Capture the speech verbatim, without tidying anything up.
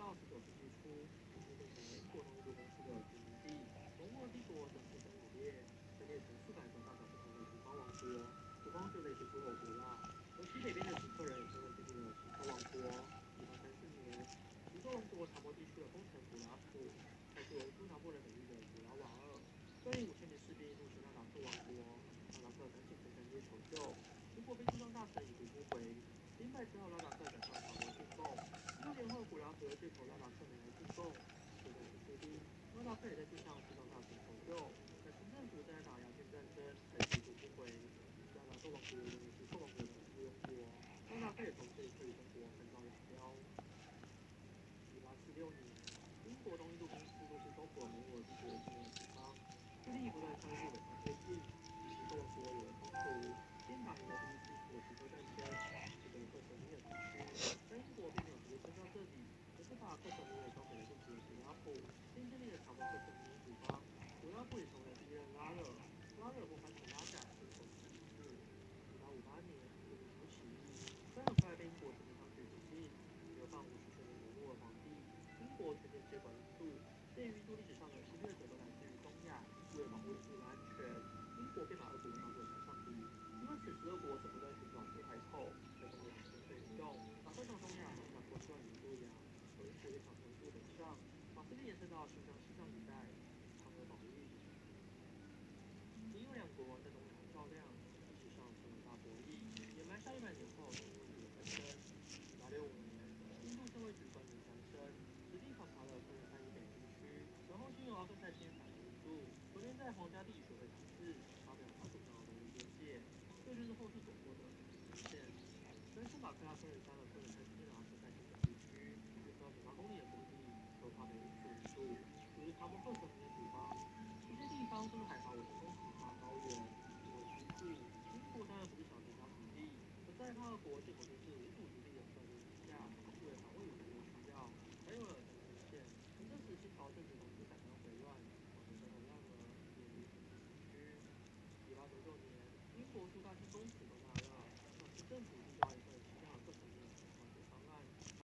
到十九世纪初，已经变成英国东印度公司的殖民地。蒙古帝国整体分五列，分裂成四百个大小不同的地方王国，国方就类似诸侯国啦。而西北边的锡克人则会建立了锡克王国。一八三四年，福州龙国查谟地区的功臣古拉普，派出为苏拿破仑领域的古拉瓦尔，率领五千名士兵入侵拉达克王国。拉达克赶紧前三街求救，结果被驻藏大臣已读不回。明白之后，拉达克赶上查谟进贡。六年后，古拉普借口拉达克没来进贡，就再次出兵。拉达克也在去向驻藏大臣求救，但清政府正在打鸦片战争，还是读不回。拉达克王国仍然是克王国的附庸国，拉达克也从这一刻与中国分道扬镳。一八四六年，英国东印度公司都是中国蒙古帝国境内的地方，势力不断向日本方推进，与锡克王国有了冲突，并打赢了第一次普锡克战争。这个克什米尔地区，但英国并没有直接征到这里，而是把克什米尔交给了自己的古拉普，并建立了查谟克什米尔主邦。古拉普也成为了第一任拉惹，拉惹或翻成拉甲，是首席骑士。一八五八年，印度起义，但很快被英国殖民当局平定。流放五十岁的努尔皇帝，英国全面接管印度。鉴于印度历史上的侵略者都来自于东亚，为了保护印度的安全，英国便把俄国当作假想敌。因为此时俄国正不断寻找出海口，在中国产生费运动，打算从东亚南下过去往印度洋，而英国也想从印度北上，把势力延伸到新疆、西藏一带，抗俄保印。英俄两国在东亚较量，历史上称为大博弈，也埋下一百年后进入印度的纷争。一八六五年，印度社会局官员三生实地考察了昆仑山以北地区，然后经由阿克塞篇返回印度。昨天在皇家地理学会杂志发表他主张的东印边界，这就是后世所说的中线。三生把克拉昆仑山和昆仑山之间的阿克塞篇等地区，约十二点八公里的土地，都划给属印度，属于查谟克什米尔主邦。这些地方都是海拔五千公尺以上的高原，因为居住。英国当然不是想增加土地，而是害怕俄国借口天